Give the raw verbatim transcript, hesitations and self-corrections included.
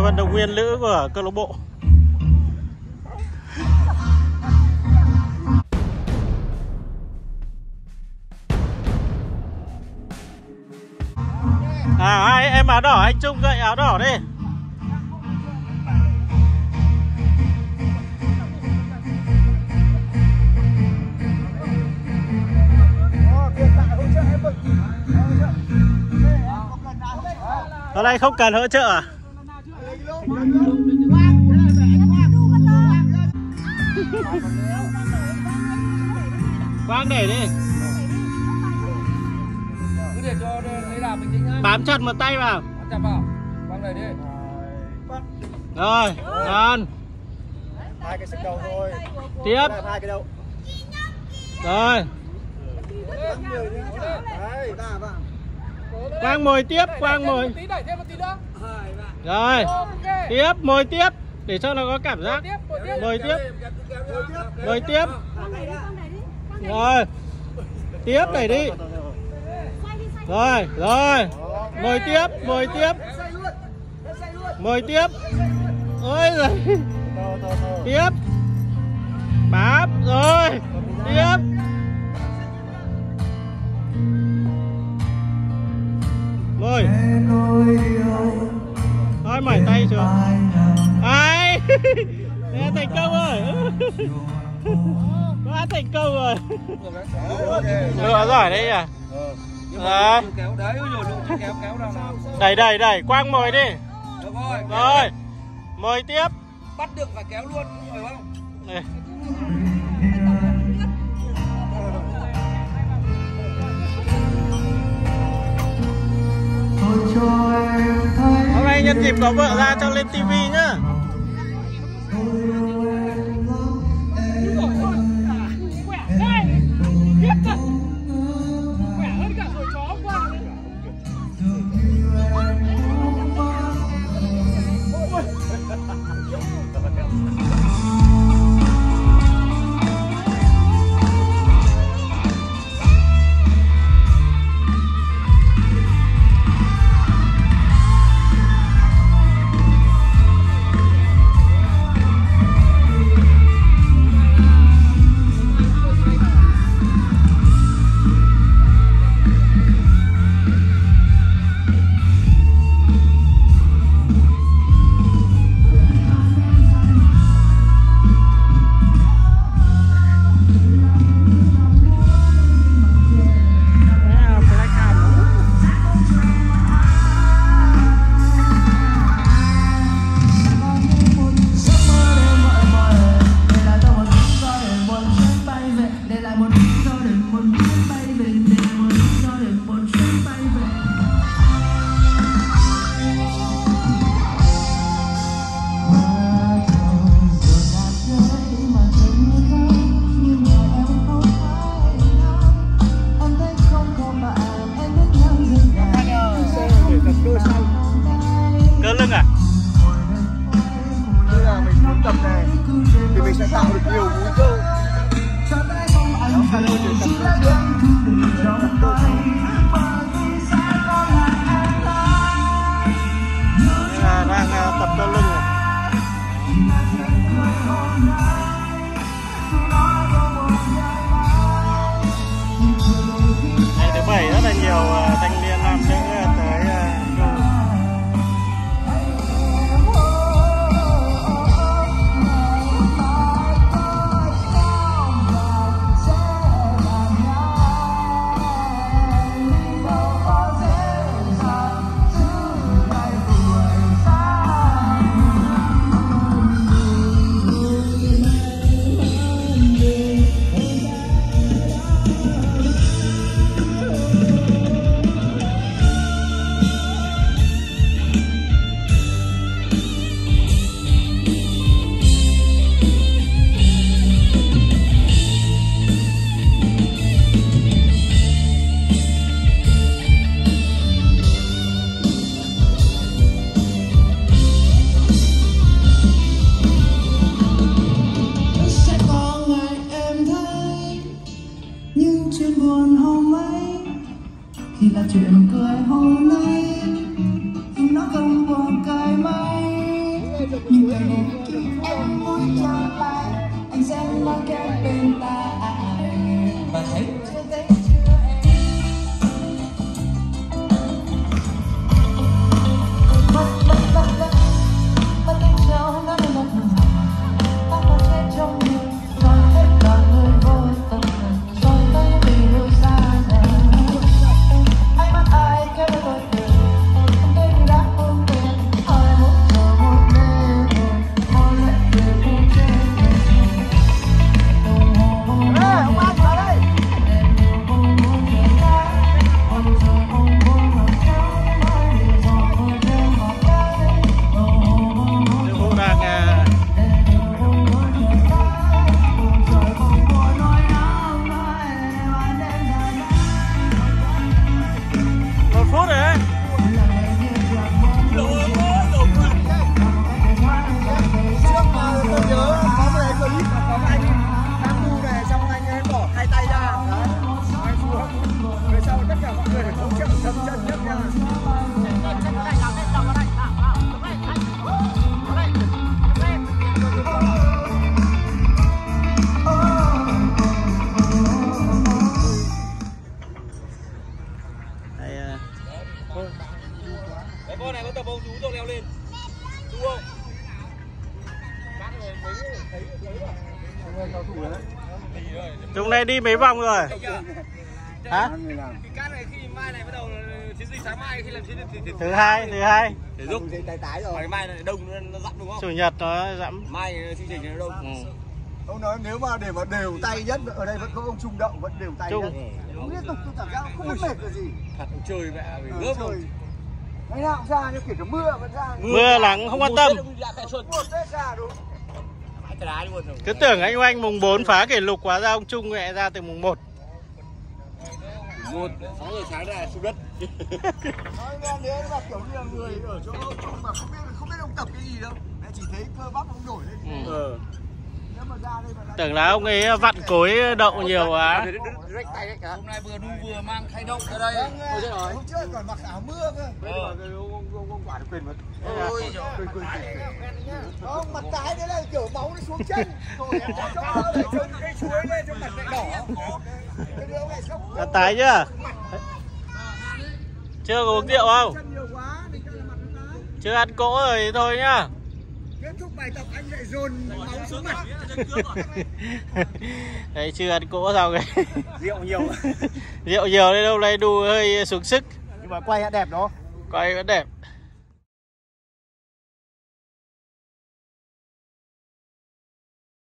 vận động viên nữ của câu lạc bộ. À, hai em áo đỏ, anh Trung gậy áo đỏ đi. Hôm nay không cần hỗ trợ à? Quang để đi. Cứ để cho lấy đà bình tĩnh nhá. Bám chặt một tay vào. Bám chặt vào. Quang để đi. Rồi, ngon. Hai cái xích đầu thôi. Tiếp. Hai cái đầu. Rồi. Quang mồi tiếp, Quang mồi. Rồi. Tiếp, mồi tiếp để cho nó có cảm giác. Mồi tiếp. Mồi tiếp. Rồi. Tiếp đẩy đi. Rồi, rồi. Mồi tiếp, mồi tiếp. Mồi tiếp. Ôi giời. Tiếp. Bám rồi. Tiếp. Mồi. Thôi mỏi tay chưa? Ai. Thành công rồi. Quá thành công rồi. Lựa giỏi đấy nhỉ. Đấy. Đẩy đẩy đẩy, Quang mồi đi. Rồi. Mồi tiếp. Bắt được phải kéo luôn, phải không? Đây. Hôm nay nhân dịp có vợ ra cho lên tivi nhá. Cơ lưng à? Đây là mình muốn tập này thì mình sẽ tạo được nhiều múi cơ. Đó, phải luôn để tập cơ trước. Đây là đang tập cơ lưng này. Ngày thứ bảy rất là nhiều thanh niên nam nữ tới đu. Cái con này có tập bông chú rồi leo lên. Chú không? Chúng này đi mấy vòng rồi? Hả? Cái cát này khi mai này bắt đầu chiến dịch sáng mai khi làm chiến dịch Thứ hai, thứ hai. thể dục tái tái rồi. Mai này đông nó dặm đúng không? Chủ nhật nó dặm. Mai chương trình nó đông. Ừ. Ông nói nếu mà để mà đều tay nhất ở đây vẫn có ông Trung Đậu vẫn đều tay Trung. nhất. Liên tục tôi cảm giác không biết mệt là gì. Thật chơi mẹ vì Ừ, gớp trời. rồi. Ngày nào cũng ra nhưng kiểu cái mưa vẫn ra. Mưa nắng không quan tâm. Một Tết ra đúng. Cái đá luôn rồi. Cứ tưởng anh Oanh mùng bốn phá kỷ lục, quá ra ông Trung mẹ ra từ mùng một. Một sáu giờ sáng ra xuống đất. Nói nghe nếu mà kiểu như là người ở chỗ ông Trung mà không biết không biết ông tập cái gì đâu. Mẹ chỉ thấy cơ bắp ông nổi lên. Ừ. Ờ. Nếu mà ra đây mà đã... Tưởng là ông ấy vặn cối đậu nhiều quá. Hôm nay vừa đu vừa mang khay đậu ra đây. Ôi trời ơi, hôm trước còn mặc áo mưa cơ. Ờ. Ông ông ông quả nó quyền mất. Ôi trời Quyền quyền. Ông mặt cái đấy là kiểu máu nó xuống chân. Rồi em cho nó lại chân cái chuối lên cho mặt lại đỏ. Cái đứa này sốc. Đã tái chưa? Chưa có uống rượu không? Chân nhiều quá, mình cho là mặt nó tái. Chưa ăn cỗ rồi thì thôi nhá. Kết thúc bài tập anh lại dồn máu xuống mặt. Đấy, chưa ăn cỗ sao cái rượu nhiều. rượu nhiều nên đâu nay đu hơi xuống sức. Nhưng mà quay đẹp đó. Quay vẫn đẹp.